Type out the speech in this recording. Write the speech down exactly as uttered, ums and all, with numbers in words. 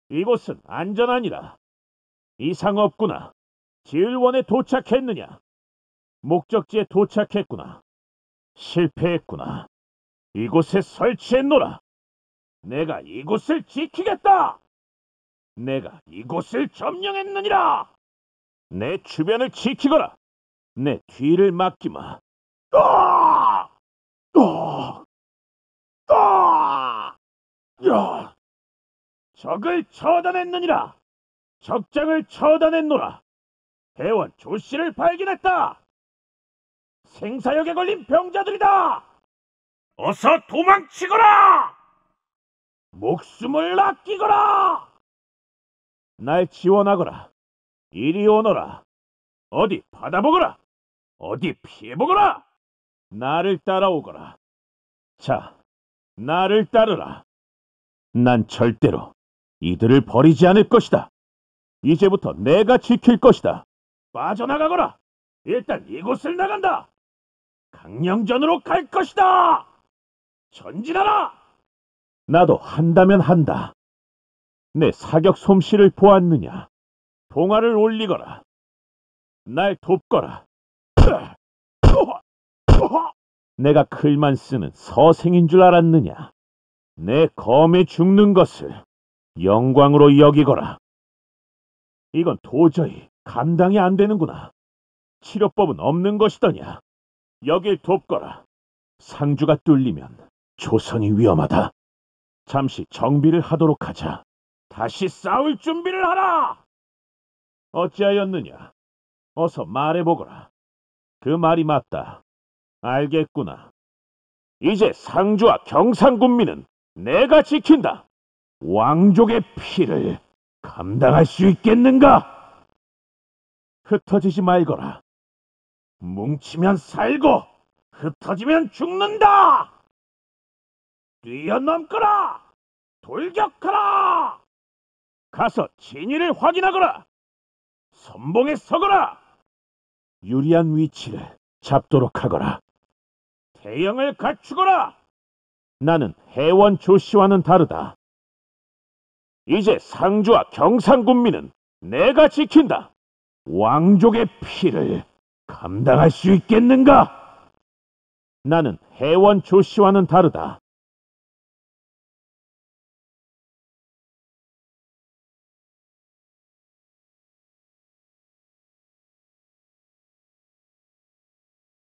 이곳은 안전하니라. 이상 없구나. 지을원에 도착했느냐? 목적지에 도착했구나. 실패했구나. 이곳에 설치했노라. 내가 이곳을 지키겠다. 내가 이곳을 점령했느니라. 내 주변을 지키거라. 내 뒤를 막기마. 아! 아! 아! 야! 적을 처단했느니라. 적장을 처단했노라. 대원 조씨를 발견했다. 생사역에 걸린 병자들이다. 어서 도망치거라. 목숨을 아끼거라. 날 지원하거라. 이리 오너라. 어디 받아보거라. 어디 피해보거라. 나를 따라오거라. 자, 나를 따르라. 난 절대로 이들을 버리지 않을 것이다. 이제부터 내가 지킬 것이다. 빠져나가거라. 일단 이곳을 나간다. 강령전으로 갈 것이다. 전진하라. 나도 한다면 한다. 내 사격 솜씨를 보았느냐? 봉화를 올리거라. 날 돕거라. 내가 글만 쓰는 서생인 줄 알았느냐? 내 검에 죽는 것을 영광으로 여기거라. 이건 도저히 감당이 안 되는구나. 치료법은 없는 것이더냐? 여길 돕거라. 상주가 뚫리면 조선이 위험하다. 잠시 정비를 하도록 하자. 다시 싸울 준비를 하라. 어찌하였느냐? 어서 말해보거라. 그 말이 맞다. 알겠구나. 이제 상주와 경상군민은 내가 지킨다. 왕족의 피를 감당할 수 있겠는가? 흩어지지 말거라. 뭉치면 살고 흩어지면 죽는다. 뛰어넘거라. 돌격하라. 가서 진위를 확인하거라. 선봉에 서거라. 유리한 위치를 잡도록 하거라. 대형을 갖추거라. 나는 해원 조씨와는 다르다. 이제 상주와 경상군민은 내가 지킨다. 왕족의 피를 감당할 수 있겠는가? 나는 해원 조씨와는 다르다.